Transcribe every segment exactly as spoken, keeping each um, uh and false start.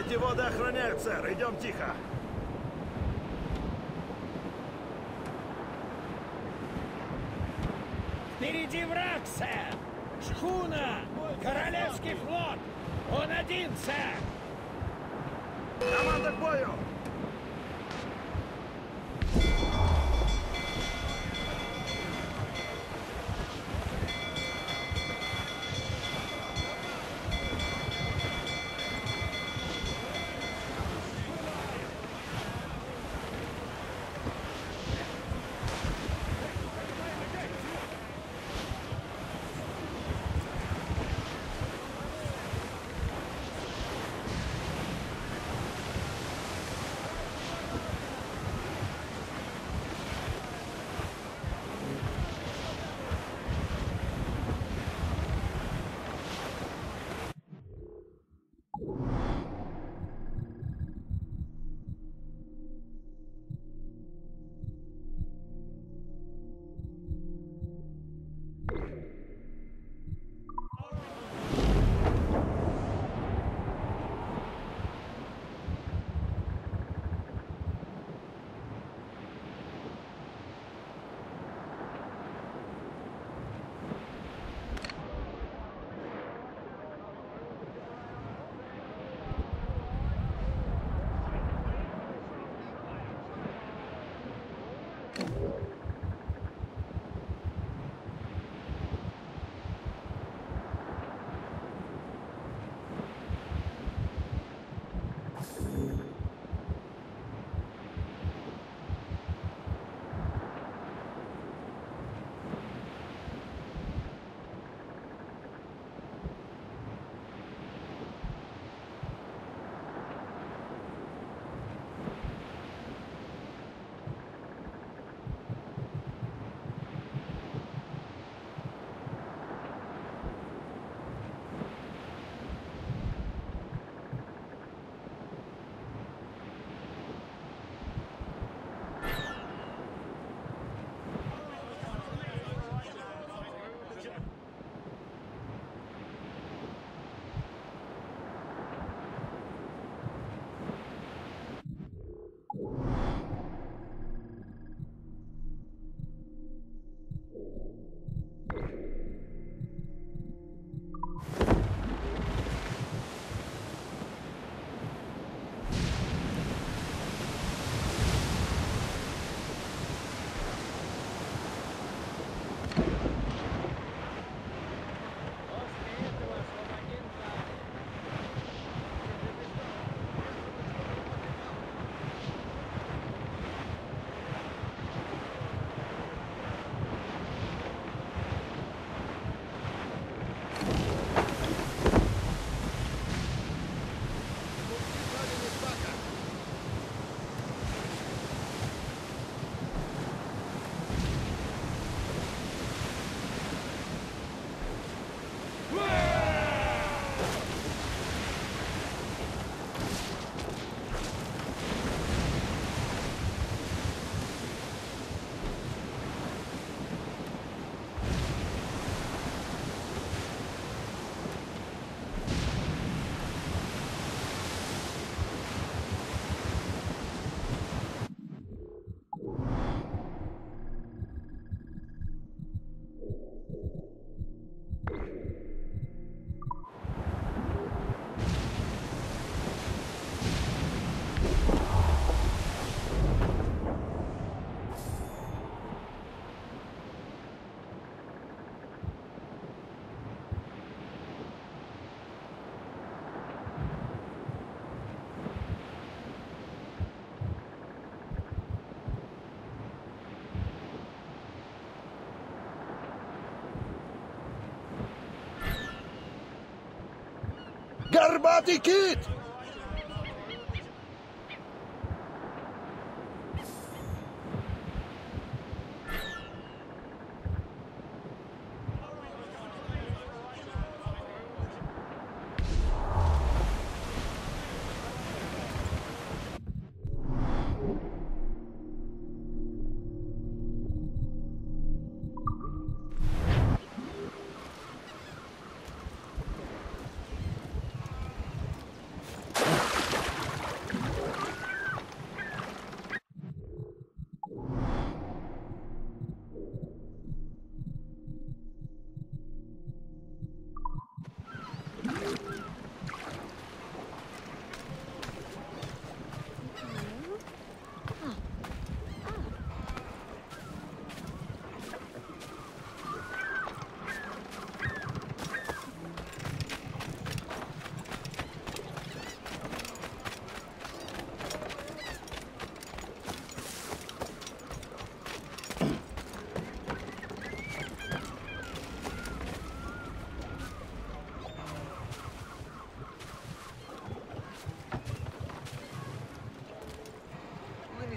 Эти воды охраняют, сэр. Идем тихо. Впереди враг, сэр! Шхуна! Королевский флот! Он один, сэр! Команда к бою! Горбатый кит!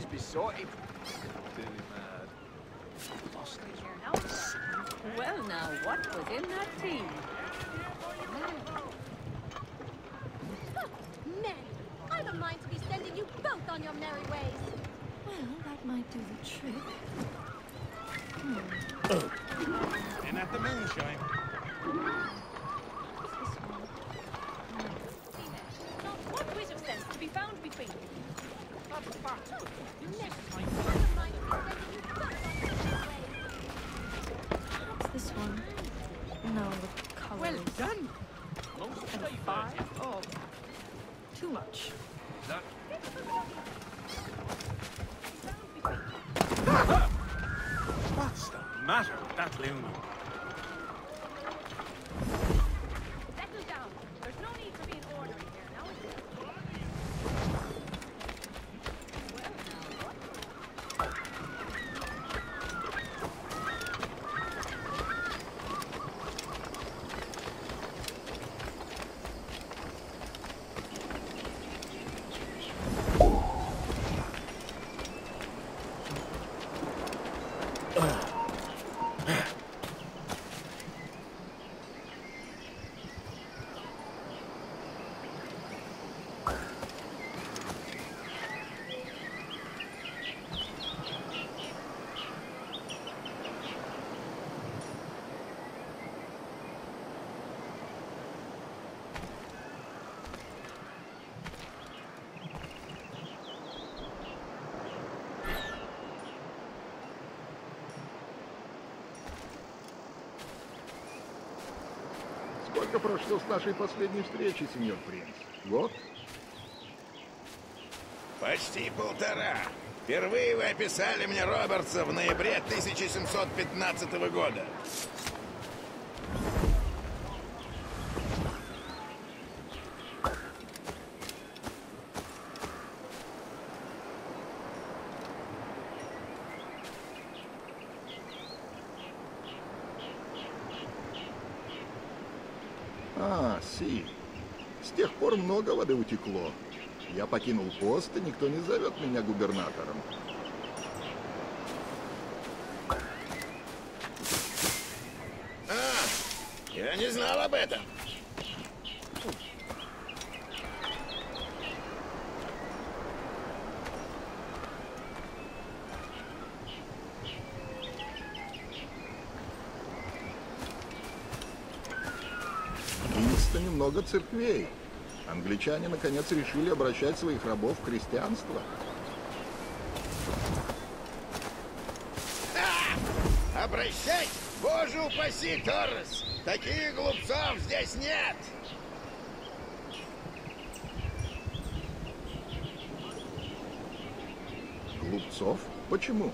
he's besotted. Clearly mad. Lost his Well, now, what was in that tea? Men, I've a mind to be sending you both on your merry ways. Well, that might do the trick. And at the moonshine. Not one whit of sense to be found between you. Men, I've a mind to be sending you both on your merry ways. What's this one? No, the color Well is done. Most and a five. Oh, too much. That What's the matter with that Luna? Settle down. There's no need for being orderly here now. Is there? Well, now, what? Сколько прошло с нашей последней встречи, сеньор принц? Год? Почти полтора. Впервые вы описали мне Робертса в ноябре тысяча семьсот пятнадцатого года. А, Си. С тех пор много воды утекло. Я покинул пост, и никто не зовет меня губернатором. А, я не знал об этом. В Кингстоне много церквей. Англичане, наконец, решили обращать своих рабов в христианство. А! Обращать? Боже упаси, Торрес! Таких глупцов здесь нет! Глупцов? Почему?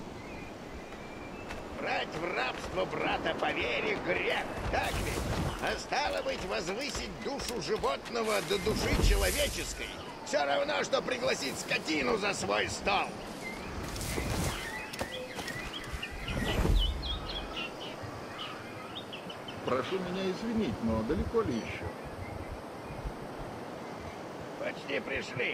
Брать в рабство брата по вере грех, так ведь? А стало быть, возвысить душу животного до души человеческой все равно, что пригласить скотину за свой стол. Прошу меня извинить, но далеко ли еще? Почти пришли.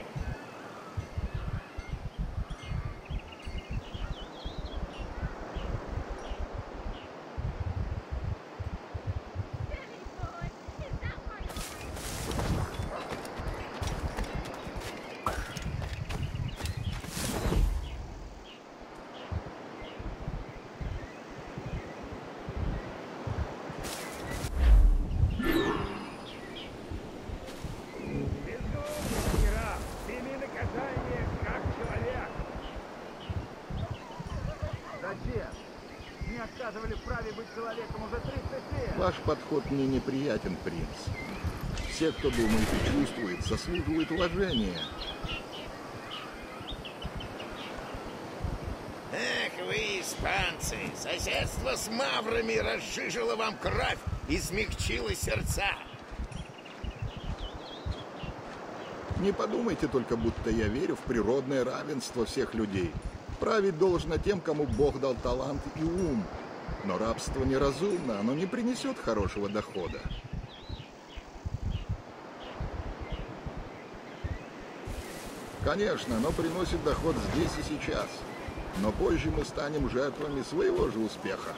Прими наказание, как человек. Зачем? Мне отказывали в праве быть человеком уже тридцать лет. Ваш подход мне неприятен, принц. Все, кто думает и чувствует, заслуживают уважения. Эх вы, испанцы! Соседство с маврами разжижило вам кровь и смягчило сердца. Не подумайте только, будто я верю в природное равенство всех людей. Править должно тем, кому Бог дал талант и ум. Но рабство неразумно, оно не принесет хорошего дохода. Конечно, оно приносит доход здесь и сейчас. Но позже мы станем жертвами своего же успеха.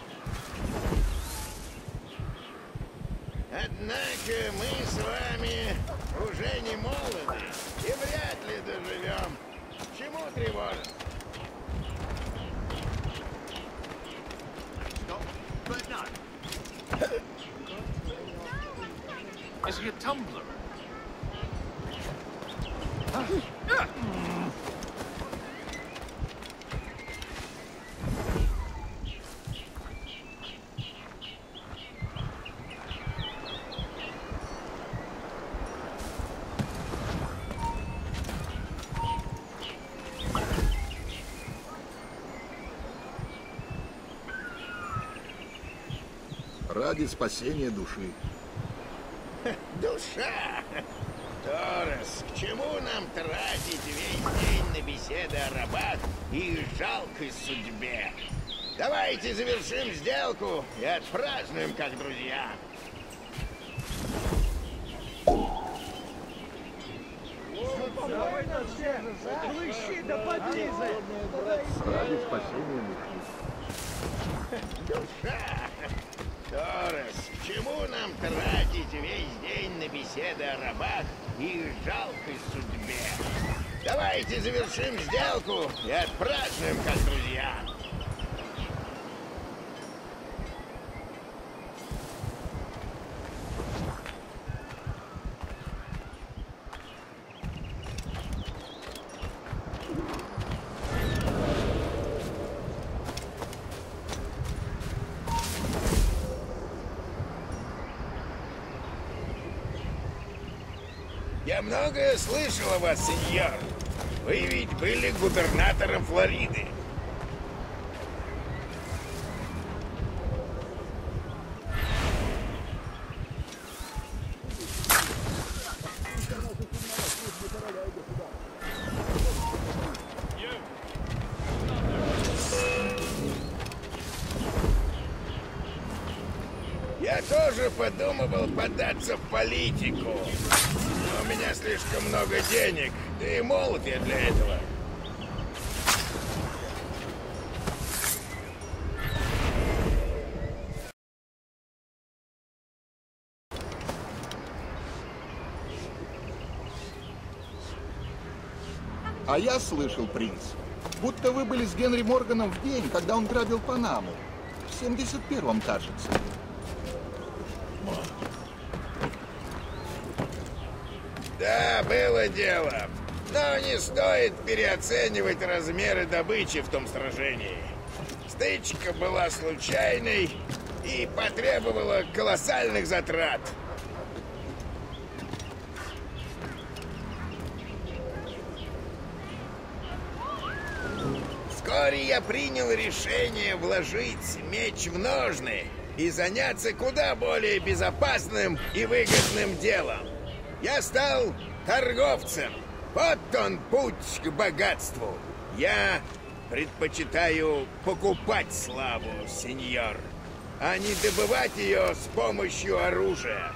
Однако мы с вами уже не молоды и вряд ли доживем. Чему тревожиться? Stop. But no. Is he a tumbler? Ради спасения души. Душа! Торрес, к чему нам тратить весь день на беседы о рабах и их жалкой судьбе? Давайте завершим сделку и отпразднуем как друзья. Ради спасения души. Душа! Торрес, к чему нам тратить весь день на беседы о рабах и их жалкой судьбе? Давайте завершим сделку и отпразднуем как друзья. Я многое слышал о вас, сеньор. Вы ведь были губернатором Флориды. Я тоже подумывал податься в политику. Но у меня слишком много денег, да и молод я для этого. А я слышал, принц, будто вы были с Генри Морганом в день, когда он грабил Панаму. В семьдесят первом, кажется. Да, было дело. Но не стоит переоценивать размеры добычи в том сражении. Стычка была случайной и потребовала колоссальных затрат. Вскоре я принял решение вложить меч в ножны и заняться куда более безопасным и выгодным делом. Я стал торговцем. Вот он путь к богатству. Я предпочитаю покупать славу, сеньор, а не добывать ее с помощью оружия.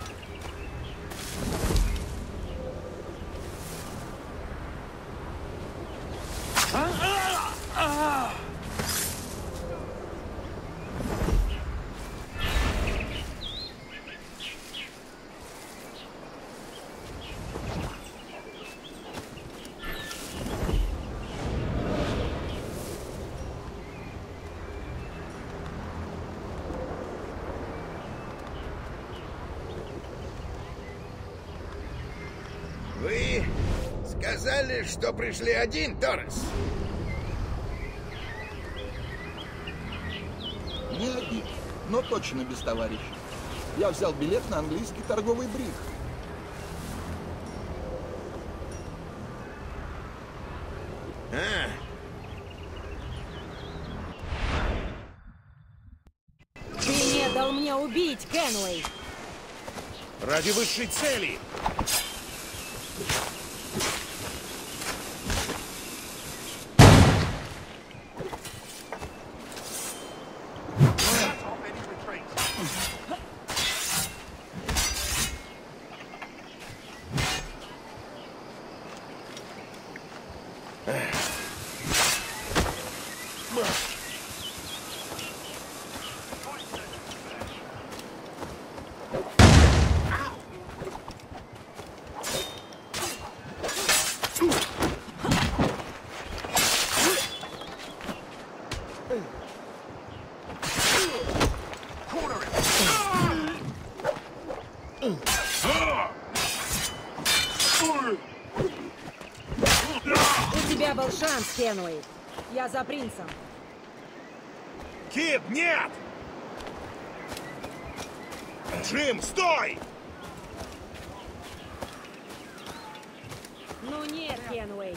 Вы сказали, что пришли один, Торрес? Не один, но точно без товарища. Я взял билет на английский торговый бриг. А. Ты не дал мне убить Кенуэй. Ради высшей цели! У тебя был шанс, Фенуэй. Я за принцем. Кит, нет! Джим, стой! Ну нет, Фенуэй.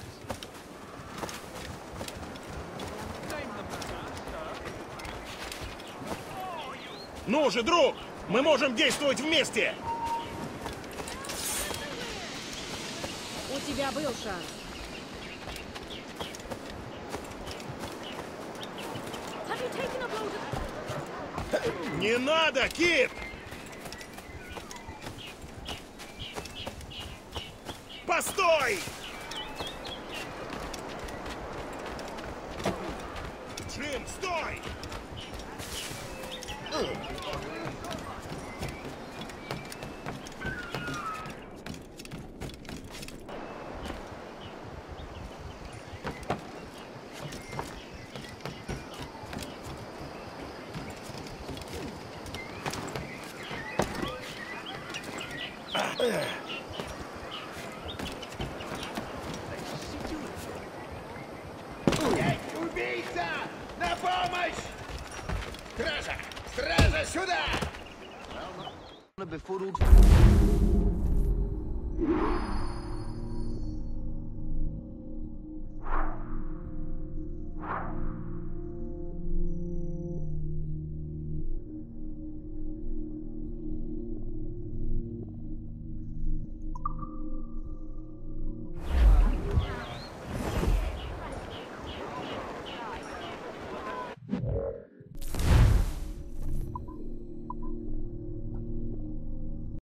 Ну же, друг! Мы можем действовать вместе! У тебя был шанс. Have you taken a blow to... Не надо, Кит! Постой! Джим, стой! Эй, убийца! На помощь! Стража! Стража, сюда! Befuddled.